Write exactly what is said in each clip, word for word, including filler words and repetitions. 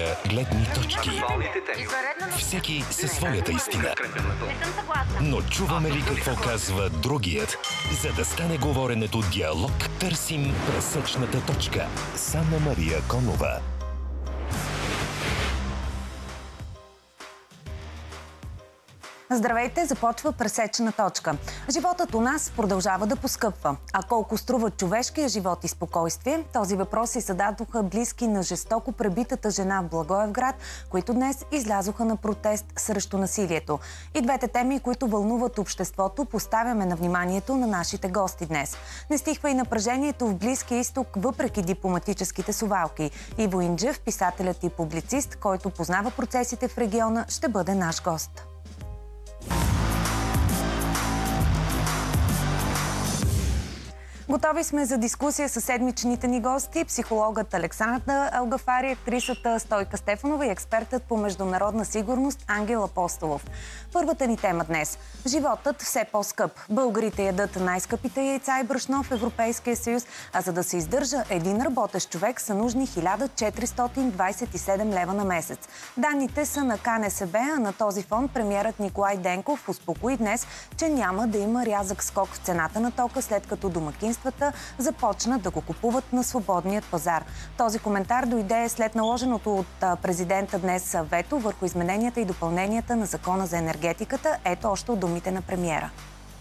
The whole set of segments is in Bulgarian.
гледни точки. Всеки със своята истина. Но чуваме ли какво казва другият? За да стане говоренето диалог, търсим пресечната точка с Анна-Мария Конова. Здравейте, започва пресечена точка. Животът у нас продължава да поскъпва. А колко струва човешкия живот и спокойствие? Този въпрос си зададоха близки на жестоко пребитата жена в Благоевград, които днес излязоха на протест срещу насилието. И двете теми, които вълнуват обществото, поставяме на вниманието на нашите гости днес. Не стихва и напрежението в Близкия изток, въпреки дипломатическите совалки. Иво Инджев, писателят и публицист, който познава процесите в региона, ще бъде наш гост. Готови сме за дискусия с седмичните ни гости, психологът Александра Алгафари, актрисата Стойка Стефанова и експертът по международна сигурност Ангел Апостолов. Първата ни тема днес – животът все по-скъп. Българите ядат най-скъпите яйца и брашно в Европейския съюз, а за да се издържа един работещ човек са нужни хиляда четиристотин двадесет и седем лева на месец. Данните са на КНСБ, а на този фон премиерът Николай Денков успокои днес, че няма да има рязък скок в цената на тока, след като домакинствата започнат да го купуват на свободният пазар. Този коментар дойде след наложеното от президента днес вето върху измененията и допълненията на Закона за енергетиката. Ето още от думите на премиера.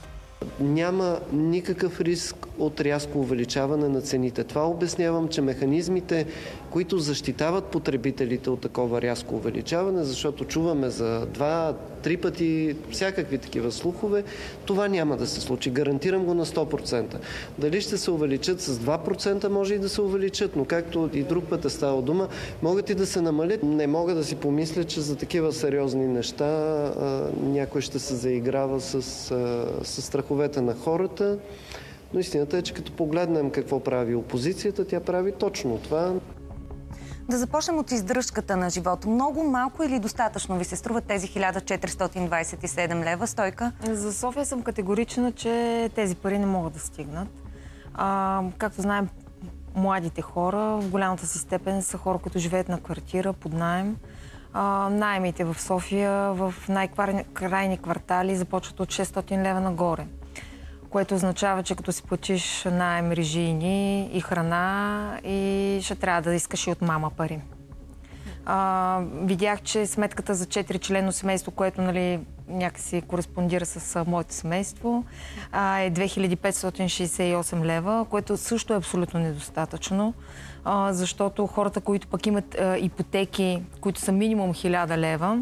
Няма никакъв риск от рязко увеличаване на цените. Това обяснявам, че механизмите, които защитават потребителите от такова рязко увеличаване, защото чуваме за два, три пъти всякакви такива слухове, това няма да се случи. Гарантирам го на сто процента. Дали ще се увеличат с два процента, може и да се увеличат, но както и друг път е става дума, могат и да се намалят. Не мога да си помисля, че за такива сериозни неща а, някой ще се заиграва с, а, с страховете на хората. Но истината е, че като погледнем какво прави опозицията, тя прави точно това. Да започнем от издръжката на живота. Много, малко или достатъчно ви се струват тези хиляда четиристотин двадесет и седем лева? Стойка? За София съм категорична, че тези пари не могат да стигнат. А, както знаем, младите хора в голямата си степен са хора, които живеят на квартира, под наем. А, наемите в София в най-крайни квартали започват от шестстотин лева нагоре, което означава, че като си платиш наем, режийни и храна, и ще трябва да искаш и от мама пари. А, видях, че сметката за четиричленно семейство, което, нали, някакси кореспондира с а, моето семейство, а, е две хиляди петстотин шейсет и осем лева, което също е абсолютно недостатъчно, а, защото хората, които пък имат а, ипотеки, които са минимум хиляда лева,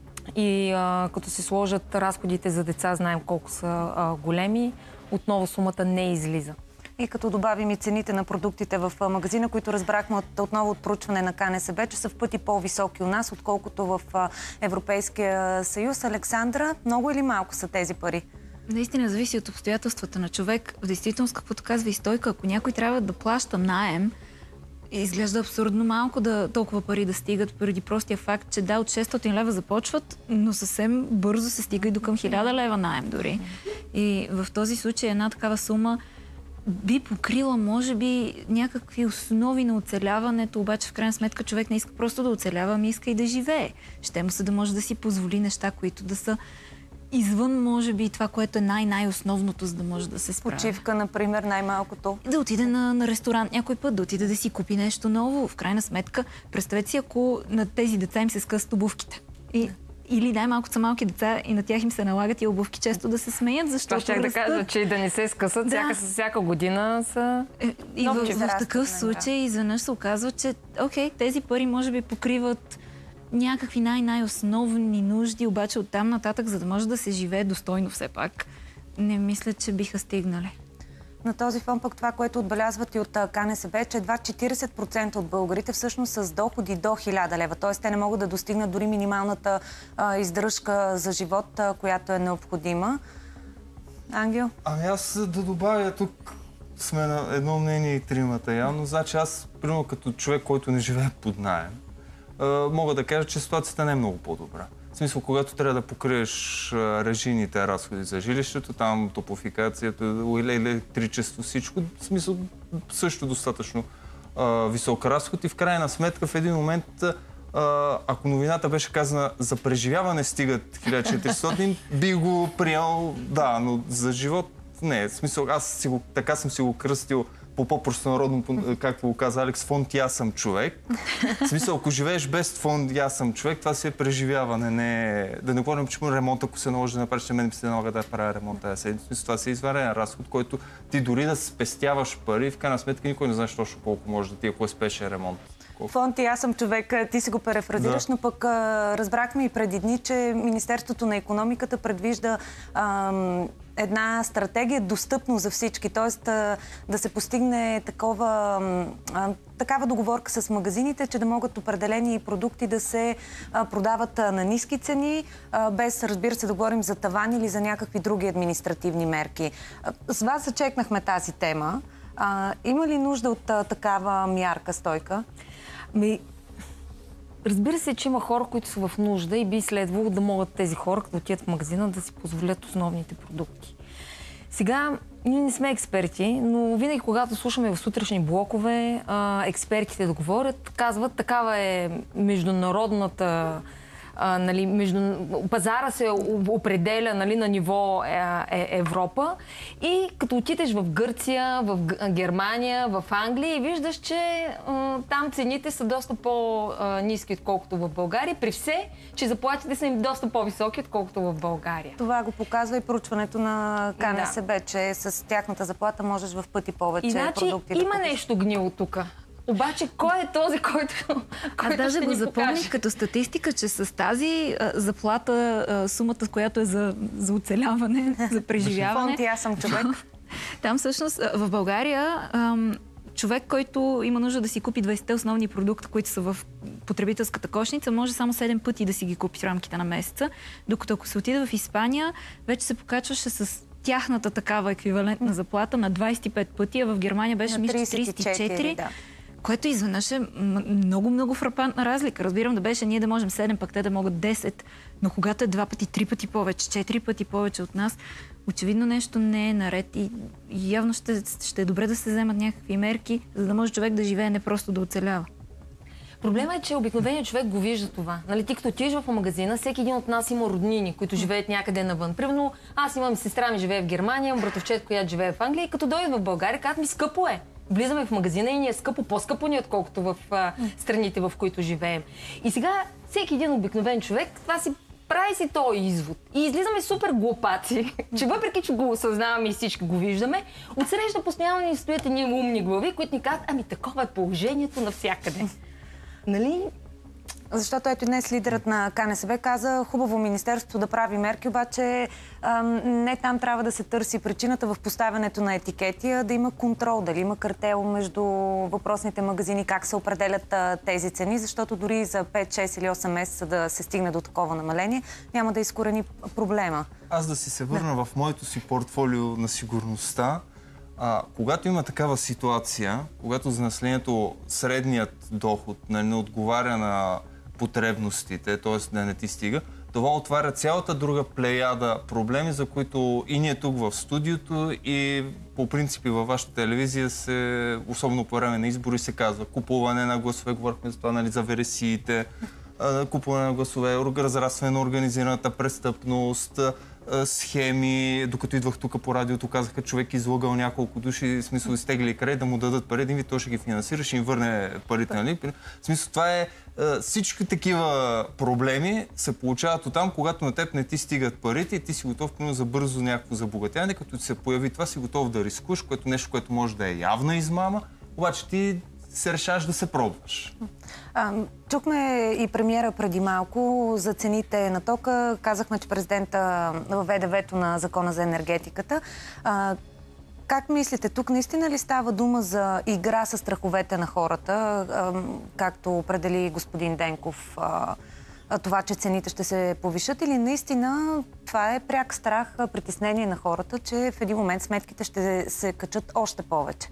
и а, като се сложат разходите за деца, знаем колко са а, големи, отново сумата не излиза. И като добавим и цените на продуктите в магазина, които разбрахме от, отново от проучване на КНСБ, че са в пъти по-високи у нас, отколкото в Европейския съюз. Александра, много или малко са тези пари? Наистина зависи от обстоятелствата на човек. В действителност, каквото казва и Стойка, ако някой трябва да плаща наем, изглежда абсурдно малко да толкова пари да стигат, поради простия факт, че да, от шестстотин лева започват, но съвсем бързо се стига и до към хиляда лева наем дори. И в този случай една такава сума би покрила, може би, някакви основи на оцеляването, обаче в крайна сметка човек не иска просто да оцелява, ами иска и да живее. Ще му се да може да си позволи неща, които да са извън, може би, това, което е най-най-основното, за да може да се справи. Почивка, например, най-малкото. Да отиде на, на ресторант някой път, да отиде да си купи нещо ново. В крайна сметка, представете си, ако на тези деца им се скъсат обувките. И, или най-малко са малки деца и на тях им се налагат и обувки често да се смеят, защото това ще да кажа, че и да не се скъсат, да. всяка, всяка година са... Е, и в, в, в такъв случай изведнъж се оказва, че окей, тези пари може би покриват някакви най-най-основни нужди, обаче оттам нататък, за да може да се живее достойно все пак, не мисля, че биха стигнали. На този фон пък това, което отбелязват и от КНСБ, че едва четиридесет процента от българите всъщност са с доходи до хиляда лева. Т.е. те не могат да достигнат дори минималната а, издръжка за живот, а, която е необходима. Ангел? Ами аз да добавя, тук сме на едно мнение и тримата явно. Значи аз, примерно като човек, който не живее под наем, мога да кажа, че ситуацията не е много по-добра. В смисъл, когато трябва да покриеш режийните разходи за жилището, там топофикацията, електричество, всичко, в смисъл също достатъчно а, висок разход и в крайна сметка в един момент А, ако новината беше казана за преживяване стигат хиляда и четиристотин, би го приел, да, но за живот не. В смисъл, аз си го, така съм си го кръстил по по-простонародно, както го каза Алекс, фонд "И аз съм човек". В смисъл, ако живееш без фонд "И аз съм човек", това си е преживяване. Не... Да не говорим, че ремонт, ако се наложи да направиш, че мен ми се налага да правя ремонт тази седмица. В смисъл, това си е изварен разход, който ти дори да спестяваш пари, в крайна сметка никой не знаеш точно колко може да ти, ако е спешен ремонт. Фонд "И аз съм човек", ти си го перефразираш, да. Но пък а, разбрахме и преди дни, че Министерството на икономиката предвижда а, една стратегия достъпно за всички, т.е. да се постигне такова, а, такава договорка с магазините, че да могат определени продукти да се а, продават а, на ниски цени, а, без, разбира се, да говорим за таван или за някакви други административни мерки. А, с вас зачекнахме тази тема. А, има ли нужда от а, такава мярка, Стойка? Ми, разбира се, че има хора, които са в нужда и би следвало да могат тези хора, като отидат в магазина, да си позволят основните продукти. Сега, ние не сме експерти, но винаги, когато слушаме в сутрешни блокове, а, експертите да говорят, казват, такава е международната... А, нали, между... Пазара се определя, нали, на ниво е, е, Европа и като отидеш в Гърция, в Германия, в Англия и виждаш, че а, там цените са доста по-ниски, отколкото в България, при все, че заплатите са им доста по-високи, отколкото в България. Това го показва и проучването на К Н С Б, да. Че с тяхната заплата можеш в пъти повече и, значи, продукти да има купиш. Нещо гнило тук. Обаче, кой е този, който, който Аз даже ще го ни запомних покаже? като статистика, че с тази а, заплата, а, сумата, която е за, за оцеляване, за преживяване... Фонд "И аз съм човек". Там всъщност в България ам, човек, който има нужда да си купи двайсетте основни продукта, които са в потребителската кошница, може само седем пъти да си ги купи в рамките на месеца, докато ако се отиде в Испания, вече се покачваше с тяхната такава еквивалентна заплата на двайсет и пет пъти, а в Германия беше мисля трийсет и четири. Да. Което изведнъж е много-много фрапантна разлика. Разбирам да беше ние да можем седем, пък те да могат десет, но когато е два пъти, три пъти повече, четири пъти повече от нас, очевидно нещо не е наред и, и явно ще, ще е добре да се вземат някакви мерки, за да може човек да живее, не просто да оцелява. Проблема е, че обикновеният човек го вижда това. Нали, ти като отидеш в магазина, всеки един от нас има роднини, които живеят някъде навън. Примерно, аз имам сестра ми живее в Германия, имам братовчет, която живее в Англия и като дойде в България, казват ми скъпо е. Влизаме в магазина и ни е скъпо, по-скъпо ни, отколкото в а, страните, в които живеем. И сега всеки един обикновен човек, това си прави си този извод. И излизаме супер глупаци, че въпреки, че го осъзнаваме и всички го виждаме, отсреща постоянно ни стоят едни умни глави, които ни казват, ами такова е положението навсякъде. Нали? Защото ето днес лидерът на К Н С Б каза, хубаво министерството да прави мерки, обаче ам, не там трябва да се търси причината в поставянето на етикети, а да има контрол, дали има картел между въпросните магазини, как се определят а, тези цени, защото дори за пет, шест или осем месеца да се стигне до такова намаление, няма да изкорени проблема. Аз да си се върна да. в моето си портфолио на сигурността. А, когато има такава ситуация, когато за населението средният доход не, не отговаря на потребностите, т.е. да не ти стига, това отваря цялата друга плеяда проблеми, за които и ние тук в студиото и по принципи във вашата телевизия се, особено по време на избори, се казва купуване на гласове, говорихме за това, нали, за вересиите, купуване на гласове, разрастване на организираната престъпност, схеми. Докато идвах тук по радиото, казаха, човек излагал няколко души, в смисъл да стегли край, да му дадат пари, един вид той ще ги финансира, ще им върне парите, нали? В смисъл това е, всички такива проблеми се получават оттам, когато на теб не ти стигат парите и ти си готов за бързо някакво забогатяване, като ти се появи това, си готов да рискуваш, което нещо, което може да е явна измама, обаче ти се решаваш да се пробваш. А, чухме и премиера преди малко за цените на тока. Казахме, че президента въведе вето на закона за енергетиката. А, как мислите, тук наистина ли става дума за игра с страховете на хората, а, както определи господин Денков, а, това, че цените ще се повишат, или наистина това е пряк страх, притеснение на хората, че в един момент сметките ще се качат още повече?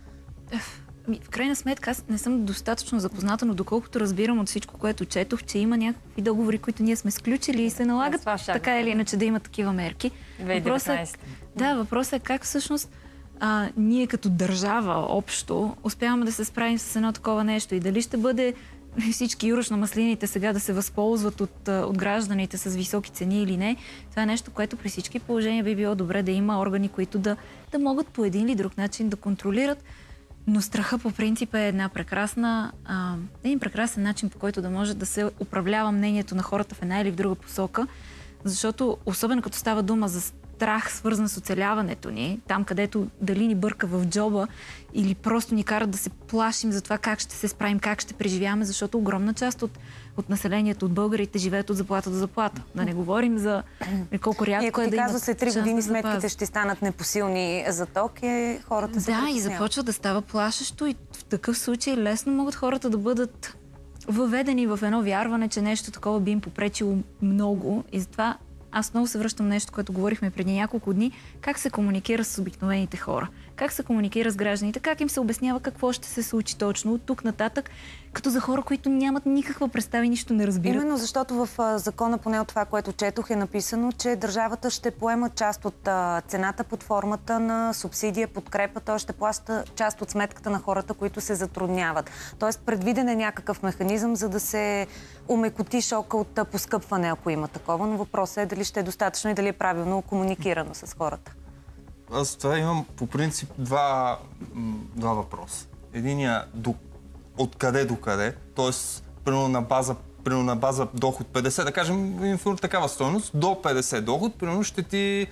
В крайна сметка, аз не съм достатъчно запозната, но доколкото разбирам от всичко, което четох, че има някакви договори, които ние сме сключили и се налагат така или иначе да има такива мерки. Въпросът е, да, въпросът е как всъщност а, ние като държава общо успяваме да се справим с едно такова нещо и дали ще бъде всички юрошно-маслините сега да се възползват от, от гражданите с високи цени или не. Това е нещо, което при всички положения би било добре да има органи, които да, да могат по един или друг начин да контролират. Но страха по принцип е една прекрасна, а, един прекрасен начин, по който да може да се управлява мнението на хората в една или в друга посока. Защото, особено като става дума за страх, свързан с оцеляването ни, там където дали ни бърка в джоба или просто ни карат да се плашим за това как ще се справим, как ще преживяваме, защото огромна част от, от населението, от българите живеят от заплата до заплата. Да не говорим за колко рядко е да имат казва, след три години сметките ще станат непосилни за ток и хората се Да, и започва да става плашещо и в такъв случай лесно могат хората да бъдат въведени в едно вярване, че нещо такова би им попречило много и затова аз много се връщам нещо, което говорихме преди няколко дни, как се комуникира с обикновените хора, как се комуникира с гражданите, как им се обяснява какво ще се случи точно от тук нататък, като за хора, които нямат никаква представа и нищо не разбират. Именно защото в закона, поне от това, което четох, е написано, че държавата ще поема част от цената под формата на субсидия, подкрепа, т.е. ще плаща част от сметката на хората, които се затрудняват. Тоест предвиден е някакъв механизъм, за да се умекоти шока от поскъпване, ако има такова, но въпросът е дали ще е достатъчно и дали е правилно комуникирано с хората. Аз това имам по принцип два, два въпроса. Единия до, от къде до къде, т.е. примерно на база, примерно на база доход петдесет, да кажем информация такава стойност, до петдесет доход, примерно ще ти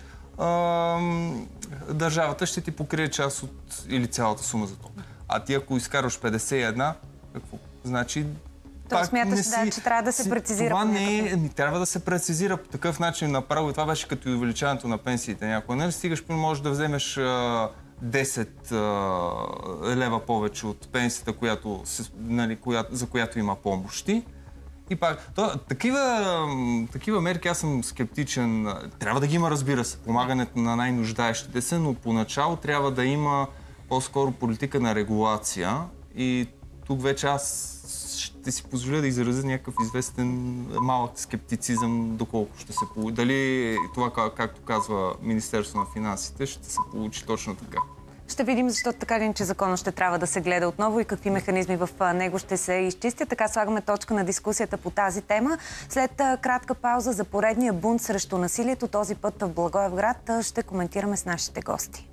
ам, държавата ще ти покрие част от или цялата сума за това. А ти ако изкарваш петдесет и една, какво? Значи То смяташ, си, да, че трябва да се прецизира. Това не е, не трябва да се прецизира по такъв начин направо. И това беше като и увеличаването на пенсиите. Някой не стигаш, можеш да вземеш а, десет а, лева повече от пенсията, която, нали, коя, за която има помощи. И пак, то, такива, такива мерки аз съм скептичен. Трябва да ги има, разбира се, помагането на най-нуждаещите се, но поначало трябва да има по-скоро политика на регулация. И тук вече аз ще си позволя да изразя някакъв известен малък скептицизъм, доколко ще се получи. Дали това, както казва Министерството на финансите, ще се получи точно така. Ще видим, защото така ли, че законът ще трябва да се гледа отново и какви механизми в него ще се изчистят. Така слагаме точка на дискусията по тази тема. След кратка пауза за поредния бунт срещу насилието, този път в Благоевград, ще коментираме с нашите гости.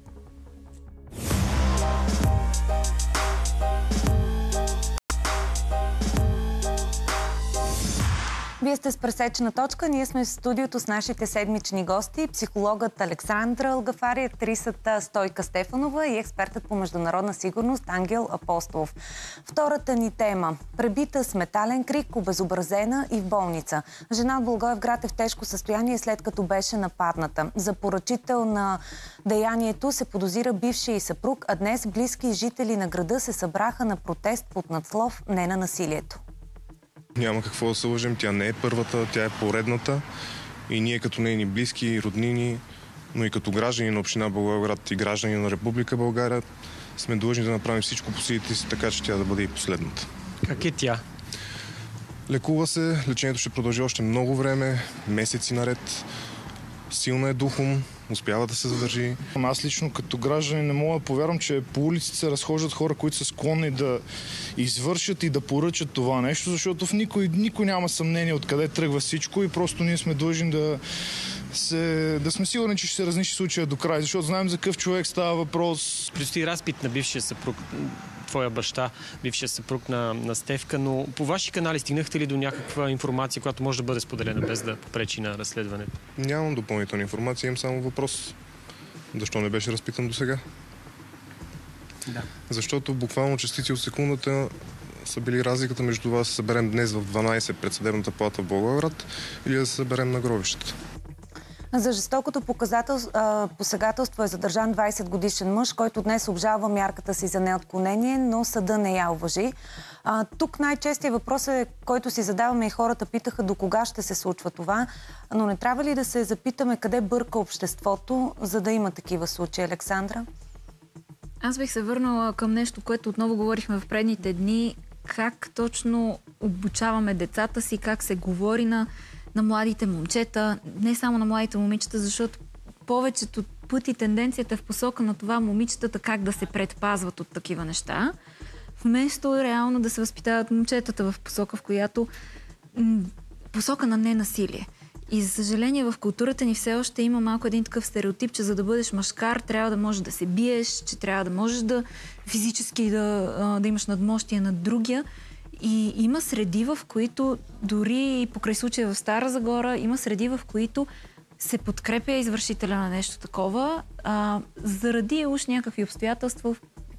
Вие сте с Пресечна точка. Ние сме в студиото с нашите седмични гости. Психологът Александра Алгафари, актрисата Стойка Стефанова и експертът по международна сигурност Ангел Апостолов. Втората ни тема. Пребита с метален крик, обезобразена и в болница. Жена от Благоевград е в тежко състояние след като беше нападната. За поръчител на деянието се подозира бившия и съпруг, а днес близки жители на града се събраха на протест под надслов "Не на насилието". Няма какво да се лъжем, тя не е първата, тя е поредната и ние като нейни близки, роднини, но и като граждани на община Благоевград и граждани на Република България сме длъжни да направим всичко по силите си, така че тя да бъде и последната. Как е тя? Лекува се, лечението ще продължи още много време, месеци наред. Силна е духом, успява да се задържи. Аз лично като гражданин не мога да повярвам, че по улиците се разхождат хора, които са склонни да извършат и да поръчат това нещо, защото в никой, никой няма съмнение откъде тръгва всичко и просто ние сме длъжни да, се, да сме сигурни, че ще се разнищи случая до край, защото знаем за какъв човек става въпрос. Предстои разпит на бившия съпруг, твоя баща, бившия съпруг на, на Стефка, но по ваши канали стигнахте ли до някаква информация, която може да бъде споделена без да попречи на разследването? Нямам допълнителна информация, имам само въпрос. Защо не беше разпитан до сега? Да. Защото буквално частици от секундата са били разликата между това да се съберем днес в дванайсет пред съдебната палата в Благоевград или да се съберем на гробищата. За жестокото посегателство е задържан двайсет годишен мъж, който днес обжалва мярката си за неотклонение, но съда не я уважи. А, тук най-честият въпрос е, който си задаваме и хората питаха до кога ще се случва това, но не трябва ли да се запитаме къде бърка обществото, за да има такива случаи, Александра? Аз бих се върнала към нещо, което отново говорихме в предните дни, как точно обучаваме децата си, как се говори на на младите момчета, не само на младите момичета, защото повечето пъти тенденцията е в посока на това момичетата как да се предпазват от такива неща. вместо реално да се възпитават момчетата в посока, в която м- посока на ненасилие. И за съжаление в културата ни все още има малко един такъв стереотип, че за да бъдеш мъжкар трябва да можеш да се биеш, че трябва да можеш да физически да, да имаш надмощие над другия. И има среди, в които дори и покрай случая в Стара Загора, има среди, в които се подкрепя извършителя на нещо такова, а, заради уж някакви обстоятелства,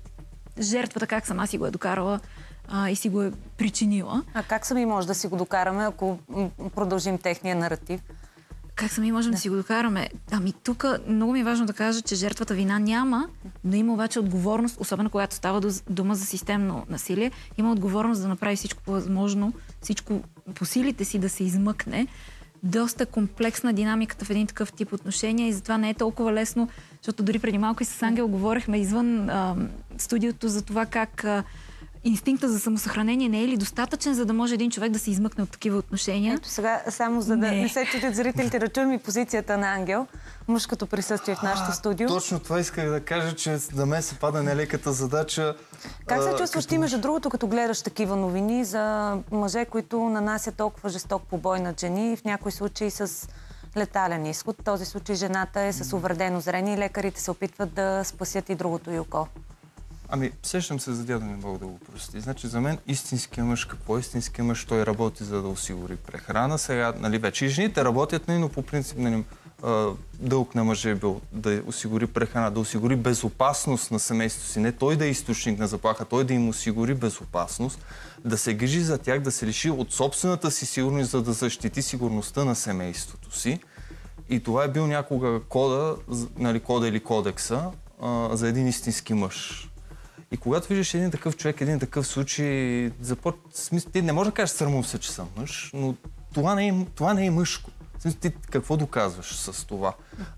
жертвата как сама си го е докарала а, и си го е причинила. А как сами може да си го докараме, ако продължим техния наратив? Как сами можем да, да си го докараме? Ами тук много ми е важно да кажа, че жертвата вина няма, но има обаче отговорност, особено когато става дума за системно насилие, има отговорност да направи всичко възможно, всичко по силите си да се измъкне. Доста комплексна динамиката в един такъв тип отношения и затова не е толкова лесно, защото дори преди малко и с Ангел говорихме извън а, студиото за това как а, инстинкта за самосъхранение не е ли достатъчен, за да може един човек да се измъкне от такива отношения? Ето сега, само за да не, не се чудят зрителите, да чуем и позицията на Ангел, мъжкото присъствие в нашото студио. Точно това исках да кажа, че на мен се пада нелеката задача. Как се чувстваш ти, между другото, като гледаш такива новини за мъже, които нанасят толкова жесток побой на жени, в някои случаи с летален изход? В този случай жената е с увредено зрение и лекарите се опитват да спасят и другото й око. Ами, сещам се за дядо ми, Бог да го прости. Значи, за мен истинския мъж, какво е истинския мъж? Той работи за да осигури прехрана. Сега, нали, вече и жените работят, но по принцип, нали, дълг на мъже е бил да осигури прехрана, да осигури безопасност на семейството си. Не той да е източник на заплаха, той да им осигури безопасност, да се грижи за тях, да се лиши от собствената си сигурност, за да защити сигурността на семейството си. И това е бил някога кода, нали, кода или кодекса а, за един истински мъж. И когато виждаш един такъв човек, един такъв случай, запор... смисъл, ти не можеш да кажеш срамувам се, че съм мъж, но това не е, това не е мъжко. Смисъл, ти какво доказваш с това?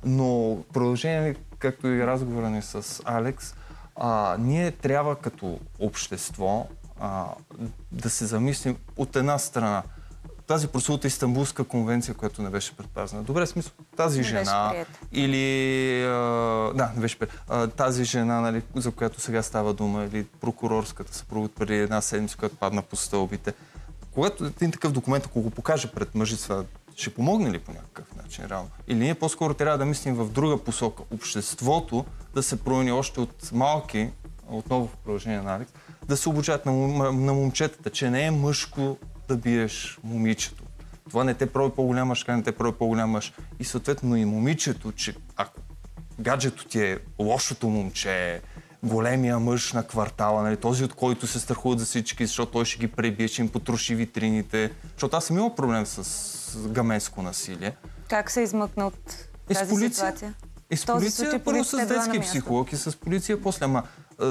Но продължение, както и разговора ни с Алекс, а, ние трябва като общество а, да се замислим от една страна. Тази прословута Истанбулска конвенция, която не беше предпазена. Добре, смисъл, тази не жена или... А, да, не беше а, тази жена, нали, за която сега става дума, или прокурорската съпруга преди една седмица, която падна по стълбите. Когато един такъв документ, ако го покаже пред мъжества, ще помогне ли по някакъв начин реално? Или ние по-скоро трябва да мислим в друга посока. Обществото да се промени още от малки, отново в продължение на Алекс, да се обучат на, на момчетата, че не е мъжко да биеш момичето. Това не те прави по-голям мъж, не те прави по-голям мъж. И съответно и момичето, че ако гаджето ти е лошото момче, големия мъж на квартала, нали, този от който се страхуват за всички, защото той ще ги пребие, ще им потроши витрините. Защото аз съм имал проблем с гаменско насилие. Как се измъкна от тази ситуация? И с полиция, първо с детски психолог и с полиция после. Ама,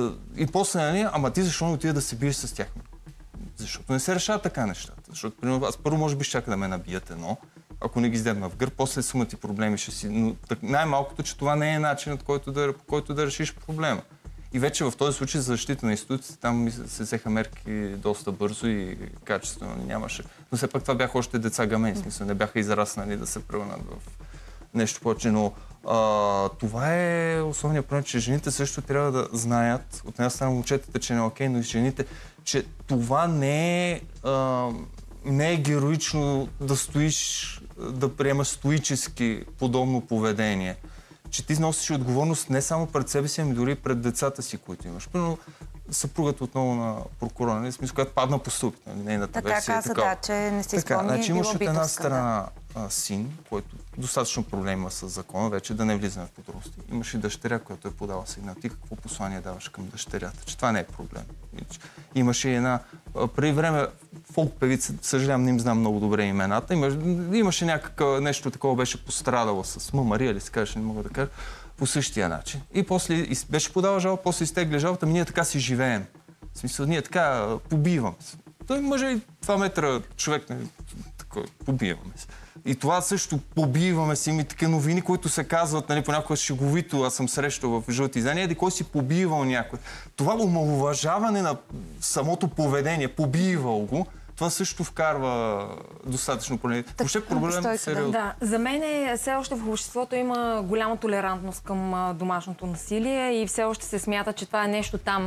и после, нали, ама ти защо не отида да се биеш с тях? Защото не се решават така нещата. Защото, примерно, аз първо може би ще чака да ме набият едно, ако не ги издедна в гърб, после сумата и проблеми ще си. Но най-малкото, че това не е начинът, който да, който да решиш проблема. И вече в този случай за защита на институциите, там се взеха мерки доста бързо и качествено нямаше. Но все пак това бяха още деца гамени, смисъл, не бяха израснали да се превърнат в нещо повече. Но а, това е основният проблем, че жените също трябва да знаят, от една страна момчетата, че не е окей, но и жените, че това не е, а, не е героично да стоиш, да приемаш стоически подобно поведение. Че ти носиш отговорност не само пред себе си, ами дори пред децата си, които имаш. Примерно съпругата отново на прокурора, нали, смисъл, която падна по стълбите, нали, нейната така версия каза, е такава. Да, че не си така, спомни, значи, е имаш от една битовска, страна да. Син, който достатъчно проблема с закона, вече да не влизаме в подробности. Имаш и дъщеря, която е подала сигнал. Ти какво послание даваш към дъщерята? Че това не е проблем. Имаше и една... Преди време фолк певица, съжалявам, не им знам много добре имената. Имаш, имаше някакъв нещо такова, беше пострадала с Ма Мария, ли се кажеш, не мога да кажа, по същия начин. И после беше подала жалба, после изтегля жалбата, ми ние така си живеем. В смисъл, ние така побиваме се. Той може и два метра човек, не, такой, побиваме се. И това също побиваме си, има такива новини, които се казват, нали, понякога шеговито, аз съм срещал в жълти издания, еди кой си побивал някой. Това омаловажаване на самото поведение, побивал го, това също вкарва достатъчно проблем. Въобще проблем е сериозно. Да, за мен е, все още в обществото има голяма толерантност към домашното насилие и все още се смята, че това е нещо там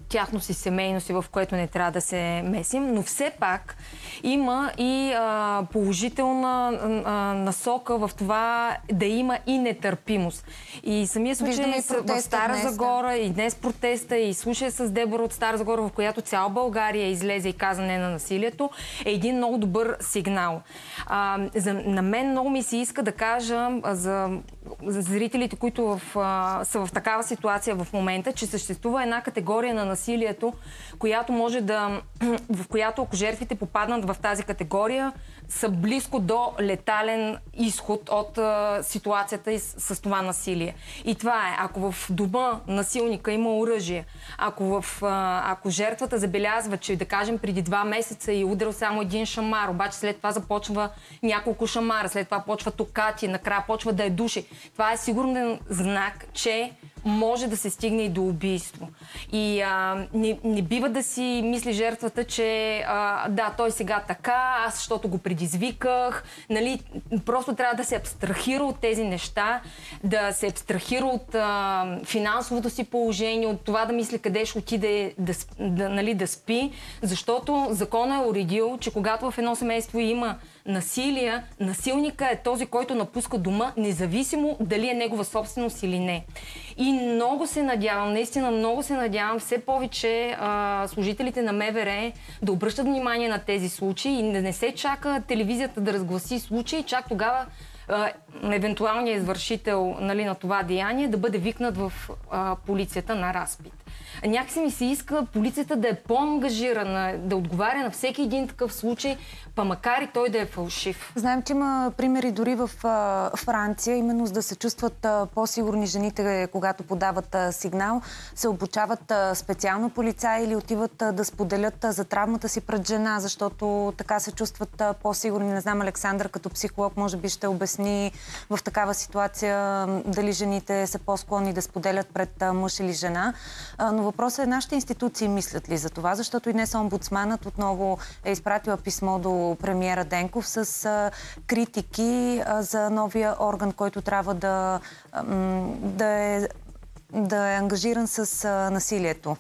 тяхно си семейно си, в което не трябва да се месим, но все пак има и а, положителна а, насока в това да има и нетърпимост. И самия случай в Стара днес, Загора да. И днес протеста и случая с Дебора от Стара Загора, в която цяла България излезе и каза не на насилието, е един много добър сигнал. А, за, на мен много ми се иска да кажа а, за, за зрителите, които в, а, са в такава ситуация в момента, че съществува една категория на насилието, която може да, в която ако жертвите попаднат в тази категория, са близко до летален изход от а, ситуацията и с, с това насилие. И това е, ако в дома насилника има оръжие, ако, в, а, ако жертвата забелязва, че да кажем преди два месеца е удрил само един шамар, обаче след това започва няколко шамара, след това почва токати, накрая почва да е души. Това е сигурен знак, че може да се стигне и до убийство. И а, не, не бива да си мисли жертвата, че а, да, той сега така, аз защото го предизвиках. Нали, просто трябва да се абстрахира от тези неща, да се абстрахира от а, финансовото си положение, от това да мисли къде ще отиде да, да, нали, да спи, защото законът е уредил, че когато в едно семейство има насилие, насилника е този, който напуска дома, независимо дали е негова собственост или не. И много се надявам, наистина много се надявам все повече а, служителите на МВР да обръщат внимание на тези случаи и да не се чака телевизията да разгласи случаи, чак тогава а, евентуалният извършител, нали, на това деяние да бъде викнат в а, полицията на разпит. Някакси ми се иска полицията да е по-ангажирана, да отговаря на всеки един такъв случай, па макар и той да е фалшив. Знаем, че има примери дори в а, Франция, именно за да се чувстват а, по-сигурни жените, когато подават а, сигнал, се обучават а, специално полицаи или отиват а, да споделят а, за травмата си пред жена, защото така се чувстват а, по-сигурни. Не знам, Александър, като психолог, може би ще обясни в такава ситуация дали жените са по-склонни да споделят пред а, мъж или жена. А, но въпросът е, нашите институции мислят ли за това, защото и днес омбудсманът отново е изпратила писмо до премиера Денков с а, критики а, за новия орган, който трябва да, а, да, е, да е ангажиран с а, насилието.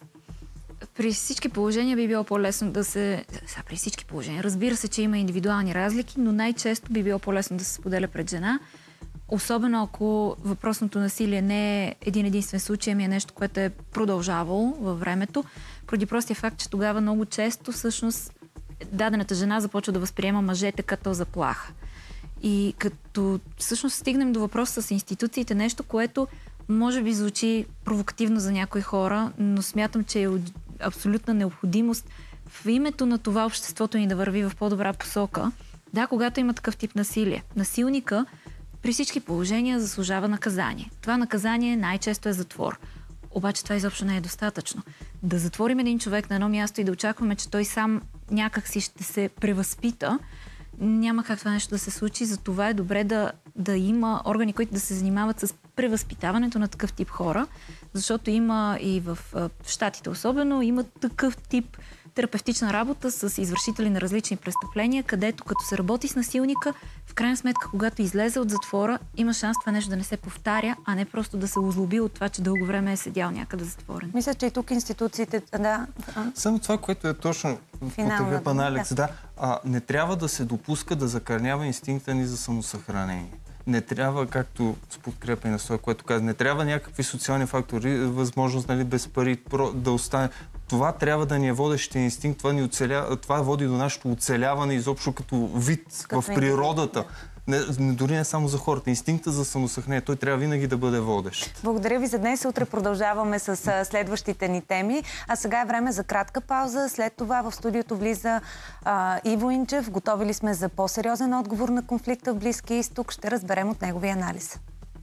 При всички положения би било по-лесно да се... Сега, при всички положения. Разбира се, че има индивидуални разлики, но най-често би било по-лесно да се споделя пред жена. Особено ако въпросното насилие не е един единствен случай, ами е нещо, което е продължавало във времето, поради простия факт, че тогава много често всъщност дадената жена започва да възприема мъжете като заплаха. И като всъщност стигнем до въпроса с институциите, нещо, което може би звучи провокативно за някои хора, но смятам, че е абсолютна необходимост в името на това обществото ни да върви в по-добра посока. Да, когато има такъв тип насилие. Насилника при всички положения заслужава наказание. Това наказание най-често е затвор. Обаче това изобщо не е достатъчно. Да затворим един човек на едно място и да очакваме, че той сам някак си ще се превъзпита, няма как това нещо да се случи. Затова е добре да, да има органи, които да се занимават с превъзпитаването на такъв тип хора, защото има и в, в Щатите особено, има такъв тип терапевтична работа с извършители на различни престъпления, където като се работи с насилника, в крайна сметка, когато излезе от затвора, има шанс това нещо да не се повтаря, а не просто да се озлоби от това, че дълго време е седял някъде затворен. Мисля, че и тук институциите... Да. Само това, което е точно в подкрепа на Алекс, да, а, не трябва да се допуска да закърнява инстинкта ни за самосъхранение. Не трябва, както с подкрепа и на това, което каза, не трябва някакви социални фактори, възможност, нали, без пари да остане. Това трябва да ни е водещия инстинкт, това, ни оцеля... това води до нашето оцеляване изобщо като вид като в природата. Не, дори не само за хората. Инстинкта за самосъхранение, той трябва винаги да бъде водещ. Благодаря ви за днес. Утре продължаваме с следващите ни теми. А сега е време за кратка пауза. След това в студиото влиза а, Иво Инчев. Готови ли сме за по-сериозен отговор на конфликта в Близкия изток? Ще разберем от неговия анализ.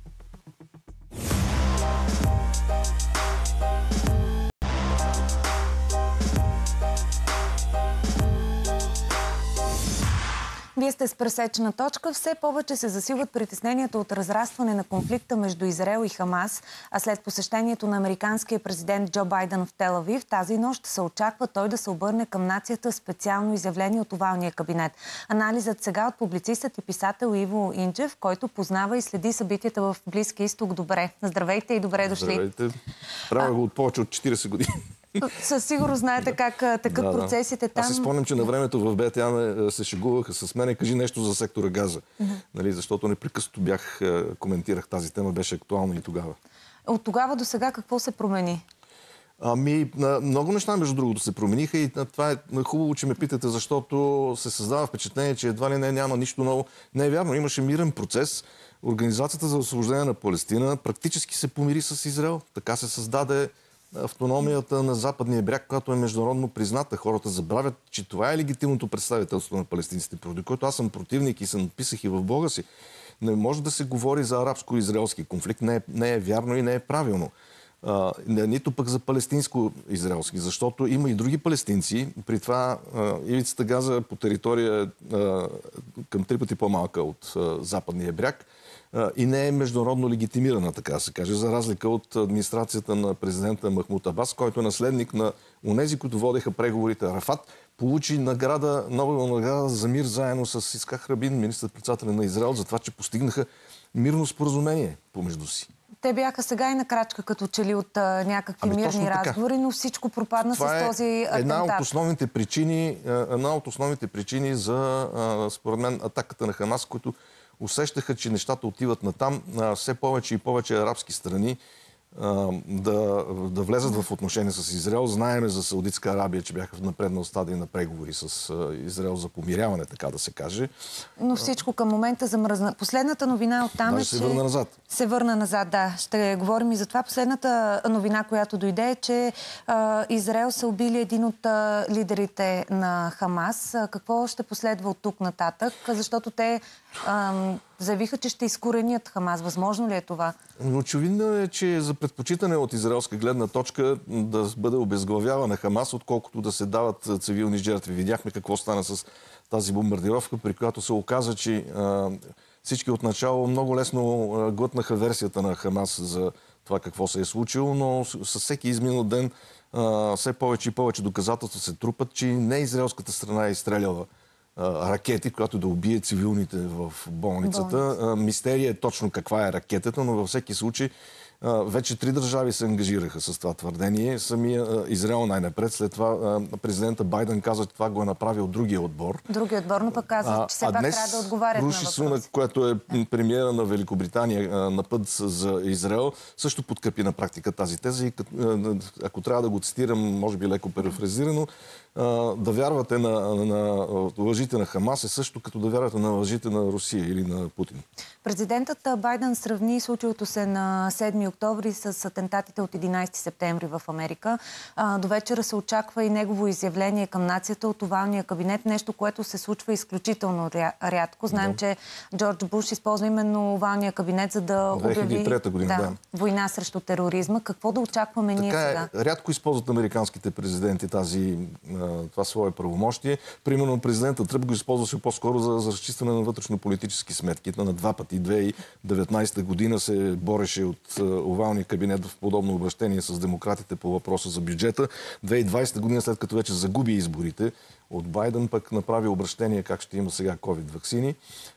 Вие сте с пресечна точка. Все повече се засилват притесненията от разрастване на конфликта между Израел и Хамас, а след посещението на американския президент Джо Байден в Тел Авив, тази нощ се очаква той да се обърне към нацията специално изявление от овалния кабинет. Анализът сега от публицистът и писател Иво Инчев, който познава и следи събитията в Близкия изток добре. Здравейте и добре дошли. Здравейте. Правя го от повече от четирийсет години. Със сигурност знаете как текат да, процесите там. Аз си спомням, че на времето в БТА се шегуваха с мене. Кажи нещо за сектора газа. Mm-hmm. Нали, защото непрекъснато бях, коментирах тази тема, беше актуална и тогава. От тогава до сега какво се промени? Ами, много неща, между другото, се промениха и това е хубаво, че ме питате, защото се създава впечатление, че едва ли не няма нищо ново. Не е вярно, имаше мирен процес. Организацията за освобождение на Палестина практически се помири с Израел. Така се създаде автономията на Западния бряг, която е международно призната. Хората забравят, че това е легитимното представителство на палестинците, поради което аз съм противник и се написах и в блога си. Не може да се говори за арабско-израелски конфликт. Не е, не е вярно и не е правилно. А, нито пък за палестинско-израелски, защото има и други палестинци. При това а, ивицата Газа по територия а, към три пъти по-малка от а, Западния бряг а, и не е международно легитимирана, така да се каже, за разлика от администрацията на президента Махмуд Абас, който е наследник на онези, които водеха преговорите. Арафат получи награда, Нобелова награда за мир заедно с Ицхак Рабин, министър-председателя на Израел, за това, че постигнаха мирно споразумение помежду си. Те бяха сега и на крачка, като че ли от а, някакви ами, мирни разговори, но всичко пропадна това с този е атентат. Една от основните причини, една от основните причини за, а, според мен, атаката на Хамас, които усещаха, че нещата отиват натам. А, все повече и повече арабски страни а, да, да влезат в отношения с Израел. Знаеме за Саудитска Арабия, че бяха в напреднал стадий на преговори с а, Израел за помиряване, така да се каже. Но всичко към момента замръзна. Последната новина оттам Даже е, се че... върна назад. Се върна назад, да. Ще говорим и за това. Последната новина, която дойде, е, че а, Израел са убили един от а, лидерите на Хамас. А, какво ще последва от тук нататък? Защото те а, заявиха, че ще изкоренят Хамас. Възможно ли е това? Очевидно е, че за предпочитане от израелска гледна точка да бъде обезглавявана Хамас, отколкото да се дават цивилни жертви. Видяхме какво стана с тази бомбардировка, при която се оказа, че а, всички отначало много лесно а, глътнаха версията на Хамас за това какво се е случило, но със всеки изминал ден а, все повече и повече доказателства се трупат, че не израелската страна е изстреляла ракети, която да убие цивилните в болницата. Болница. Мистерия е точно каква е ракетата, но във всеки случай вече три държави се ангажираха с това твърдение. Самия Израел най-напред. След това президента Байден каза, че това го е направил другия отбор. Другия отбор, но пък каза, че все пак трябва да отговарят на въпроси. Сунак, което е премиера на Великобритания на път за Израел, също подкрепи на практика тази теза. И ако трябва да го цитирам, може би леко перефразирано, да вярвате на, на лъжите на Хамас е също като да вярвате на лъжите на Русия или на Путин. Президентът Байден сравни случилото се на седми октомври с атентатите от единайсети септември в Америка. До вечера се очаква и негово изявление към нацията от овалния кабинет. Нещо, което се случва изключително рядко. Знаем, да. че Джордж Буш използва именно овалния кабинет, за да обяви година, да, да. война срещу тероризма. Какво да очакваме така ние сега? Е, рядко използват американските президенти тази, това свое правомощие. Примерно президентът Тръмп го използваше по-скоро за, за разчистване на вътрешно-политически сметки. На два пъти. две хиляди и деветнайсета година се бореше от овалния кабинет в подобно обращение с демократите по въпроса за бюджета. две хиляди и двайсета година, след като вече загуби изборите, от Байден пък направи обращение как ще има сега ковид ваксини.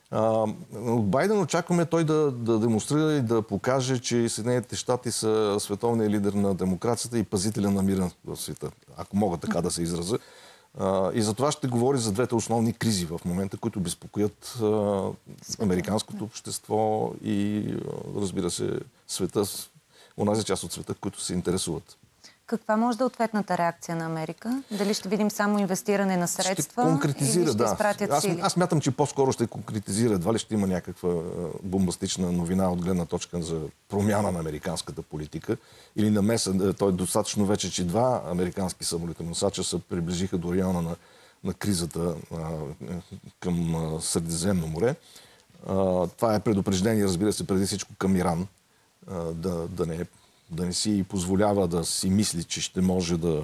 От Байден очакваме той да, да демонстрира и да покаже, че Съединените щати са световният лидер на демокрацията и пазителя на мира в света, ако мога така да се изразя. И за това ще говори за двете основни кризи в момента, които безпокоят американското общество и, разбира се, света, онази част от света, които се интересуват. Каква може да е ответната реакция на Америка? Дали ще видим само инвестиране на средства? Ще конкретизира, или ще да. изпратят аз, сили? Аз мятам, че по-скоро ще конкретизира. Едва ли ще има някаква бомбастична новина от гледна точка за промяна на американската политика или намеса. Той е достатъчно вече, че два американски самолетоносача се приближиха до района на, на кризата а, към а, Средиземно море. А, това е предупреждение, разбира се, преди всичко към Иран, а, да, да не е да не си позволява да си мисли, че ще може да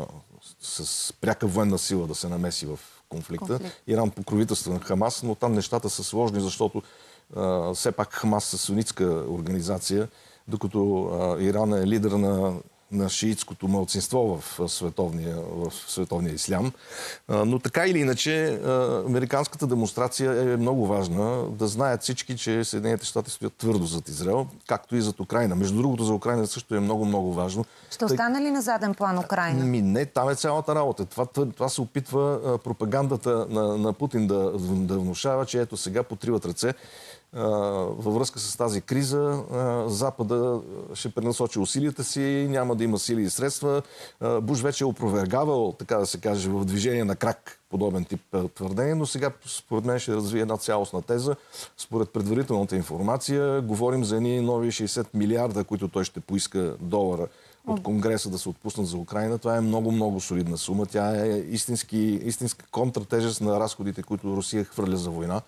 с пряка военна сила да се намеси в конфликта. Конфликт. Иран покровителства на Хамас, но там нещата са сложни, защото а, все пак Хамас е сунитска организация, докато а, Иран е лидер на на шиитското малцинство в световния, в световния ислям. Но така или иначе, американската демонстрация е много важна. Да знаят всички, че Съединените щати стоят твърдо зад Израел, както и зад Украйна. Между другото, за Украйна също е много-много важно. Ще остане ли на заден план Украйна? Ми, не, там е цялата работа. Това, това се опитва пропагандата на, на Путин да, да внушава, че ето сега потриват ръце. Във връзка с тази криза, Запада ще пренасочи усилията си, няма да има сили и средства. Буш вече е опровергавал, така да се каже, в движение на крак подобен тип твърдение, но сега според мен ще развие една цялостна теза. Според предварителната информация говорим за едни нови шейсет милиарда, които той ще поиска долара от Конгреса да се отпуснат за Украйна. Това е много-много солидна сума. Тя е истински, истинска контратежест на разходите, които Русия хвърля за война.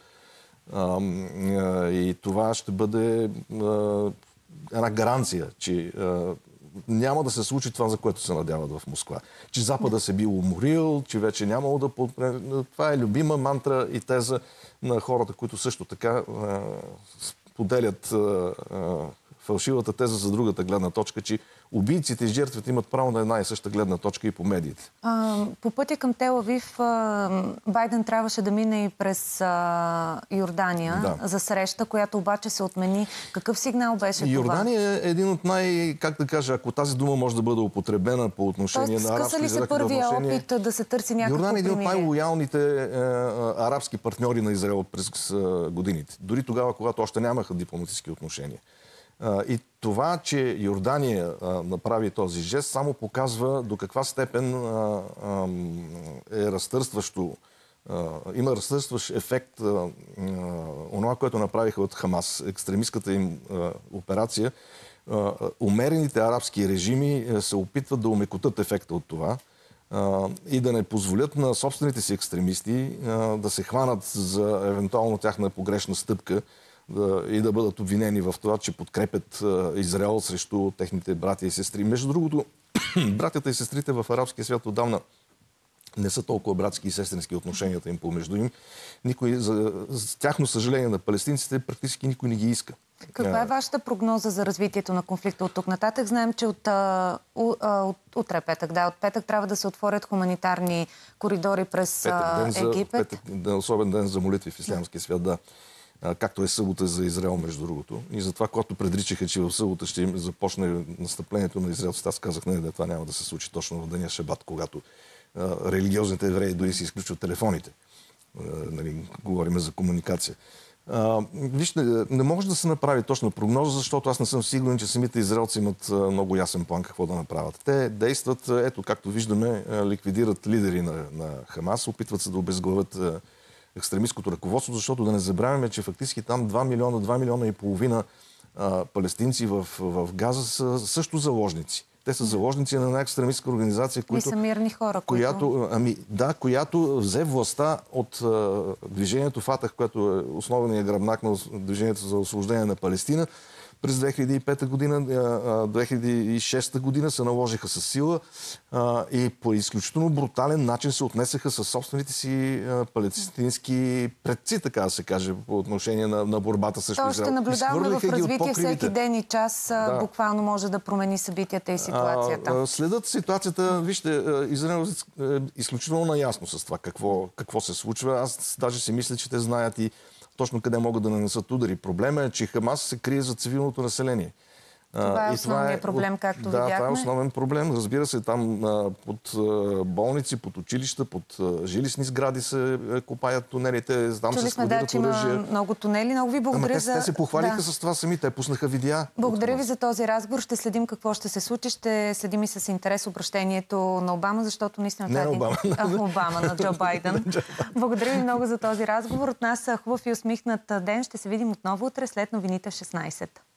И това ще бъде една гаранция, че няма да се случи това, за което се надяват в Москва. Че Запада се бил уморил, че вече нямало да подпре... Това е любима мантра и теза на хората, които също така поделят фалшивата теза за другата гледна точка, че убийците и жертвите имат право на една и съща гледна точка и по медиите. А, по пътя към Тел Авив, Байден трябваше да мине и през а, Йордания да. за среща, която обаче се отмени. Какъв сигнал беше Йордания това? Йордания е един от най... Как да кажа, ако тази дума може да бъде употребена по отношение Тоест, на арабски скъса ли се първия отношение... опит да се търси някакво Йордания е един от примирие? най-лоялните е, арабски партньори на Израел през е, годините. Дори тогава, когато още нямаха дипломатически отношения. И това, че Йордания а, направи този жест, само показва до каква степен а, а, е разтърстващо, а, има разтърстващ ефект а, а, онова, което направиха от Хамас, екстремистката им а, операция. А, умерените арабски режими а, се опитват да омекотат ефекта от това а, и да не позволят на собствените си екстремисти а, да се хванат за евентуално тяхна погрешна стъпка и да бъдат обвинени в това, че подкрепят Израел срещу техните братя и сестри. Между другото, братята и сестрите в арабския свят отдавна не са толкова братски и сестрински отношенията им помежду им. Никой, за, за тяхно съжаление на палестинците, практически никой не ги иска. Каква е вашата прогноза за развитието на конфликта от тук нататък? Знаем, че от, от, от утре петък, да, от петък трябва да се отворят хуманитарни коридори през петък, ден Египет. За, петък, особен ден за молитви в ислямския свят, да. Както е събота за Израел, между другото. И затова, когато предричаха, че в събота ще им започне настъплението на израелците, аз казах, не, да, това няма да се случи точно в деня Шабат, когато а, религиозните евреи дори си изключват телефоните. А, нали, говорим за комуникация. А, вижте, не може да се направи точна прогноза, защото аз не съм сигурен, че самите израелци имат а, много ясен план какво да направят. Те действат, ето, както виждаме, а, ликвидират лидери на, на Хамас, опитват се да обезглавят а, екстремистското ръководство, защото да не забравяме, че фактически там два милиона, два милиона и половина а, палестинци в, в Газа са също заложници. Те са заложници на една екстремистка организация, която... И са мирни хора, която, които... ами, да, която взе властта от а, движението Фатах, което е основният гръбнак на движението за освобождение на Палестина. През две хиляди и пета година, две хиляди и шеста година се наложиха със сила а, и по изключително брутален начин се отнесеха със собствените си а, палестински предци, така да се каже, по отношение на, на борбата срещу Израел. То ще наблюдаваме в развитие всеки ден и час, да. буквално може да промени събитията и ситуацията. А, а, следят ситуацията, вижте, Израел е изключително наясно с това какво, какво се случва. Аз даже си мисля, че те знаят и точно къде могат да нанесат удари. Проблема е, че Хамас се крие за цивилното население. Това е основният проблем, както да, видяхме. Да, това е основен проблем. Разбира се, там а, под а, болници, под училища, под а, жилищни сгради се а, копаят тунелите. Там Чули се сме, да, че има много тунели. Много ви благодаря Ама за... те, те се похвалиха да. с това сами. Те пуснаха видеа. Благодаря ви за този разговор. Ще следим какво ще се случи. Ще следим и с интерес обращението на Обама, защото наистина... Не на Обама. А, Обама, на Джо Байден. Благодаря ви много за този разговор. От нас хубав и усмихнат ден. Ще се видим отново утре след новините в шестнайсет.